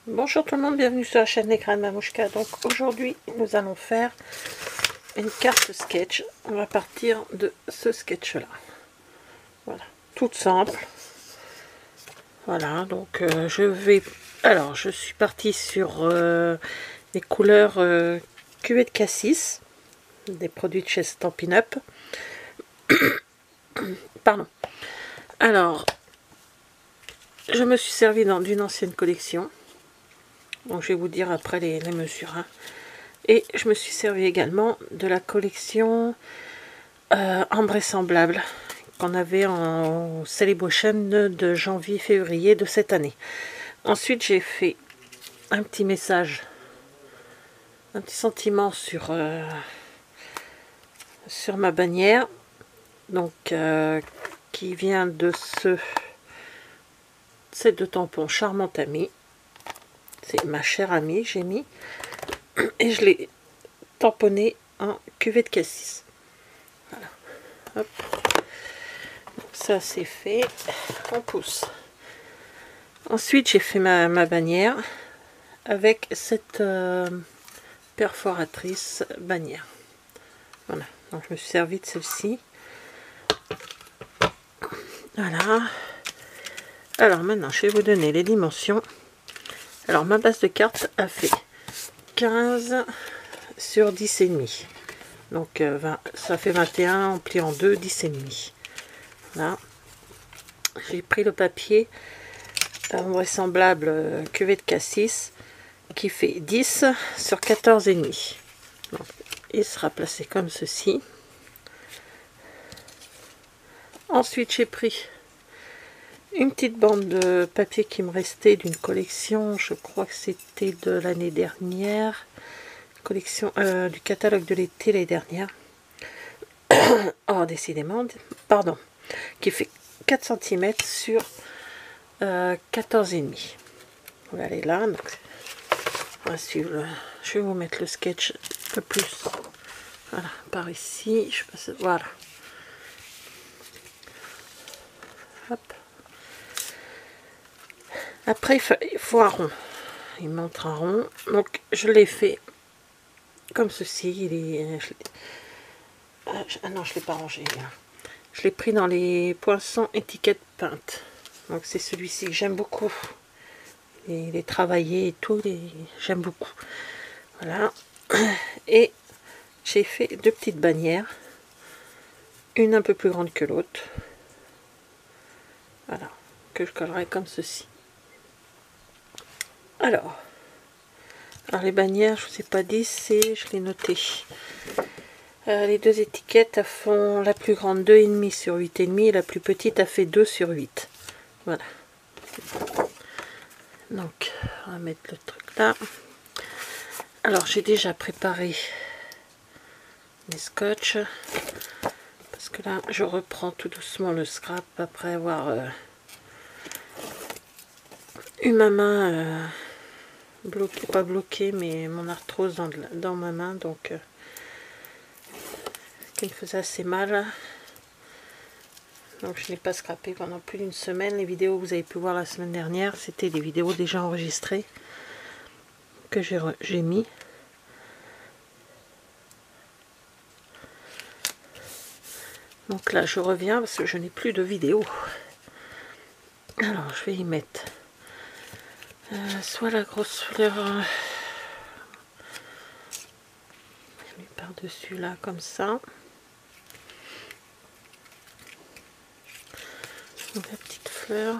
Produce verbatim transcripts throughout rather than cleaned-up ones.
Bonjour tout le monde, bienvenue sur la chaîne L'écran de Mamouchka. Donc aujourd'hui nous allons faire une carte sketch. On va partir de ce sketch là. Voilà, toute simple. Voilà, donc euh, je vais... Alors je suis partie sur euh, les couleurs euh, cuvée de cassis, des produits de chez Stampin' Up. Pardon. Alors, je me suis servi d'une ancienne collection. Donc je vais vous dire après les, les mesures. Hein. Et je me suis servi également de la collection euh, Invraisemblable qu'on avait en Celebration de janvier-février de cette année. Ensuite j'ai fait un petit message, un petit sentiment sur, euh, sur ma bannière. Donc euh, qui vient de ce set de tampons Charmante Amie. C'est ma chère amie, j'ai mis. Et je l'ai tamponné en cuvée de cassis. Voilà. Hop. Donc ça c'est fait. On pousse. Ensuite j'ai fait ma, ma bannière avec cette euh, perforatrice bannière. Voilà. Donc je me suis servi de celle-ci. Voilà. Alors maintenant je vais vous donner les dimensions. Alors ma base de carte a fait quinze sur dix et demi. Donc euh, vingt, ça fait vingt et un, on plie en deux, dix et demi. Là, j'ai pris le papier Invraisemblable euh, cuvée de cassis qui fait dix sur quatorze et demi. Donc, il sera placé comme ceci. Ensuite, j'ai pris une petite bande de papier qui me restait d'une collection, je crois que c'était de l'année dernière, collection euh, du catalogue de l'été l'année dernière. Oh, décidément, pardon, qui fait quatre centimètres sur euh, quatorze et demi. On va aller là. Donc, on va suivre le, je vais vous mettre le sketch un peu plus. Voilà, par ici. Je passe, voilà. Hop. Après, il faut, il faut un rond. Il montre un rond. Donc, je l'ai fait comme ceci. Il est, je ah, ah non, je ne l'ai pas rangé. Là. Je l'ai pris dans les poinçons étiquettes peintes. Donc, c'est celui-ci que j'aime beaucoup. Et il est travaillé et tout. J'aime beaucoup. Voilà. Et j'ai fait deux petites bannières. Une un peu plus grande que l'autre. Voilà. Que je collerai comme ceci. Alors, alors les bannières, je ne vous ai pas dit, c'est, je l'ai noté. Euh, les deux étiquettes elles font la plus grande deux virgule cinq sur huit virgule cinq et la plus petite a fait deux sur huit. Voilà. Donc, on va mettre le truc là. Alors, j'ai déjà préparé mes scotch. Parce que là, je reprends tout doucement le scrap après avoir euh, eu ma main... Euh, bloqué, pas bloqué, mais mon arthrose dans, dans ma main, donc euh, qui me faisait assez mal. Donc je n'ai pas scrappé pendant plus d'une semaine. Les vidéos que vous avez pu voir la semaine dernière, c'était des vidéos déjà enregistrées que j'ai mis. Donc là je reviens parce que je n'ai plus de vidéos. Alors je vais y mettre euh, soit la grosse fleur euh, par-dessus là comme ça. Donc, la petite fleur.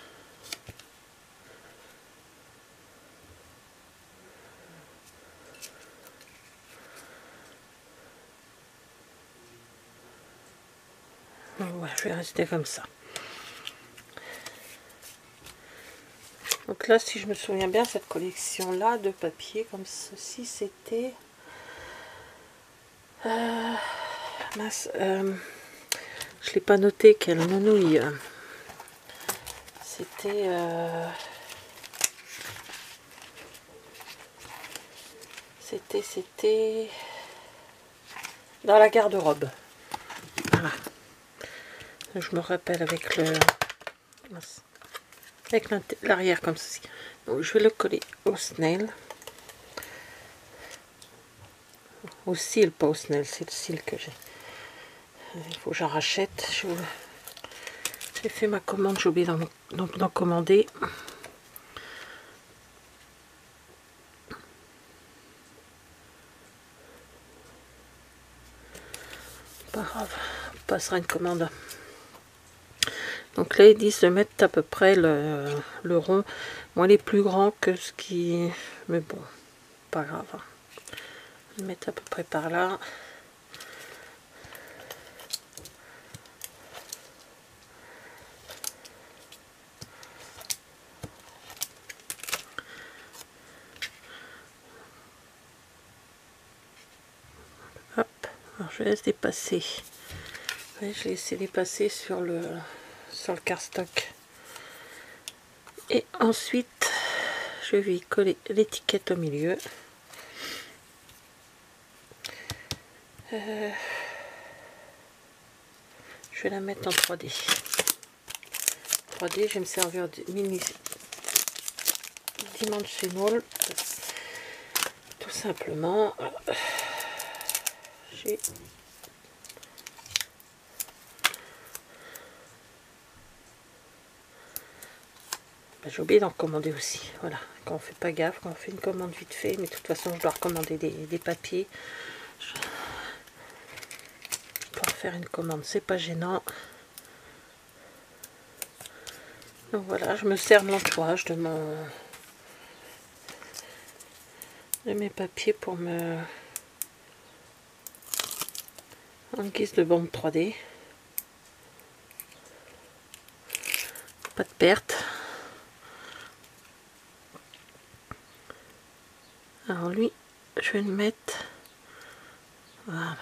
Ouais, je vais rester comme ça. Donc là, si je me souviens bien, cette collection-là de papier comme ceci, c'était... Euh, mince, euh, je ne l'ai pas noté, quelle menouille. C'était... Euh, c'était, c'était... dans la garde-robe. Voilà. Je me rappelle avec le... Mince. avec l'arrière comme ceci. Donc je vais le coller au snail. Au cil, pas au snail, c'est le cil que j'ai. Il faut que j'en rachète. J'ai fait ma commande, j'ai oublié d'en commander. Pas grave, on passera une commande. Donc là ils disent de mettre à peu près le, le rond. Moi il est plus grand que ce qui... Mais bon, pas grave. Je vais mettre à peu près par là. Hop, alors je laisse dépasser. Ouais, je laisse dépasser sur le sur le cardstock. Et ensuite, je vais y coller l'étiquette au milieu. Euh, je vais la mettre en trois D. trois D, je vais me servir de mini dimensional. Tout simplement. J'ai J'ai oublié d'en commander aussi. Voilà, quand on fait pas gaffe, quand on fait une commande vite fait, mais de toute façon je dois recommander des, des papiers. Je... Pour faire une commande, c'est pas gênant. Donc voilà, je me sers de l'entourage de mon de mes papiers pour me en guise de bande trois D. Pas de perte. Alors lui, je vais le mettre. Voilà.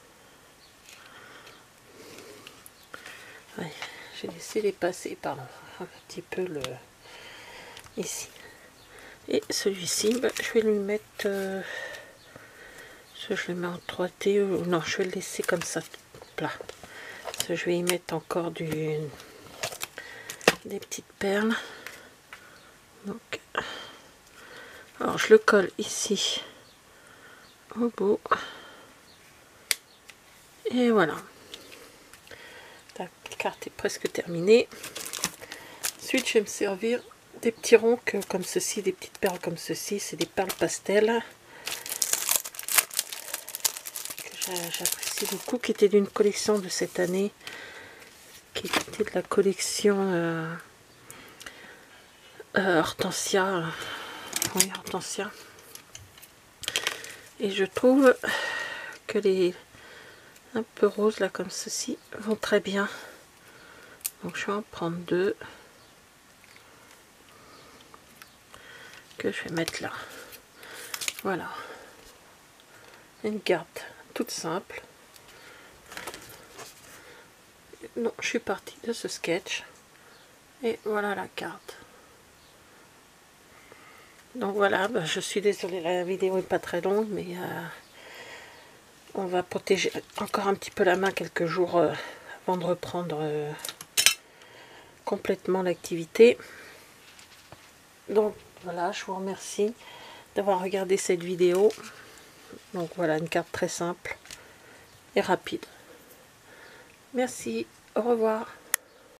Ouais, j'ai laissé les passer, pardon, un petit peu le ici. Et celui-ci, bah, je vais lui mettre. Euh, je le mets en trois D ou non, je vais le laisser comme ça plat. Parce que je vais y mettre encore du des petites perles. Donc, alors je le colle ici au bout. Et voilà. La carte est presque terminée. Ensuite, je vais me servir des petits ronds que, comme ceci, des petites perles comme ceci. C'est des perles pastel que j'apprécie beaucoup, qui étaient d'une collection de cette année, qui était de la collection euh, euh, Hortensia. Oui, Hortensia. Et je trouve que les un peu roses là comme ceci vont très bien. Donc je vais en prendre deux que je vais mettre là. Voilà, une carte toute simple. Non, je suis partie de ce sketch et voilà la carte. Donc voilà, bah, je suis désolée, la vidéo n'est pas très longue, mais euh, on va protéger encore un petit peu la main quelques jours euh, avant de reprendre euh, complètement l'activité. Donc voilà, je vous remercie d'avoir regardé cette vidéo. Donc voilà, une carte très simple et rapide. Merci, au revoir.